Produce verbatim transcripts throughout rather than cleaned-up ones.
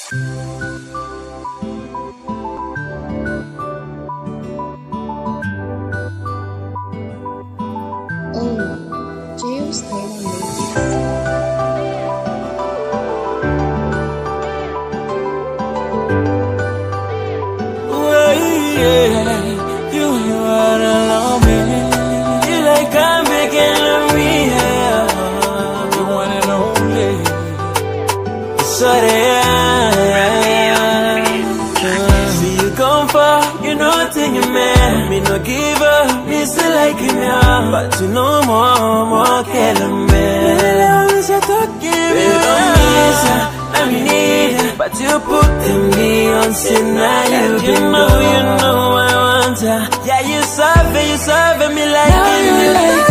Oh, James Taylor Mix. Yeah, you, you are alone, me. You like I'm making me, yeah. The one and only. Sorry, yeah. See you gone far, you know nothing, you man. Me no give up, me still like him, yeah. But you know more, more killing me. I need it, but you put me on sin. Now you, you know, you know I want ya. Yeah, you serve it, you serve me like now you like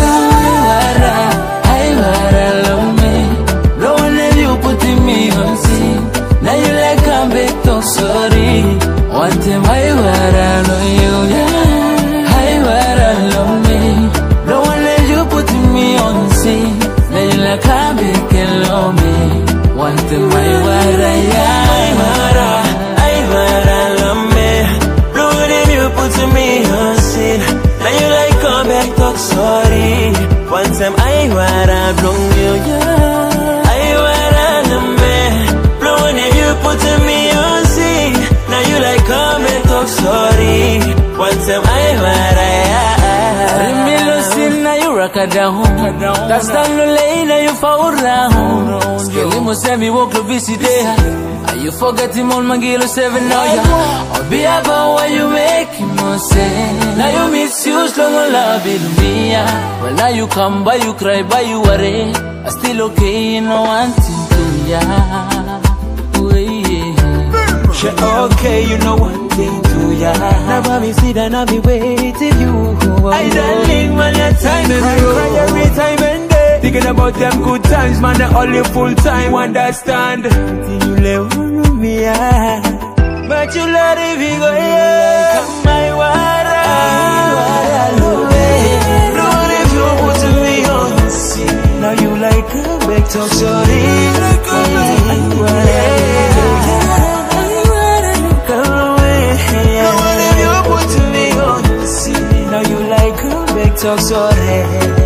I wanna love me. No one let you put me on sin. Now you like I'm big talk sorry. One time I wanna know you, yeah. I wanna love me. No one let you put me on sin. Now you like I'm big and love me. Want to my wara, yeah, my wara, I wara, love me. Blue if you put me on sin. Now you like come back, talk sorry. One time I wara, blow you, yeah. I wara, love me. Blue if you put me on sin. Now you like come back, talk sorry. One time I wara, yeah. Remilo sin, now you rock a down. That's down the lane, now you fall round. Kilimo semi walk to visit there. Are you forgetting on Magilo seven now? Yeah. I'll be about what you make him say. Now you misuse long love in me. Well now you come by, you cry by, you worry. I still okay, you know one thing to ya. She okay, you know one thing to ya. Now me see that I be waiting you. I darling, man, your time is cry, cry every time and day. Thinking about them good times, man, they only full time. Understand? Till you live with me, yeah. But you let it be go, yeah. My water, Lord, if you put me on the sea. Now you like a big talk, sorry. Now you like a big talk, sorry.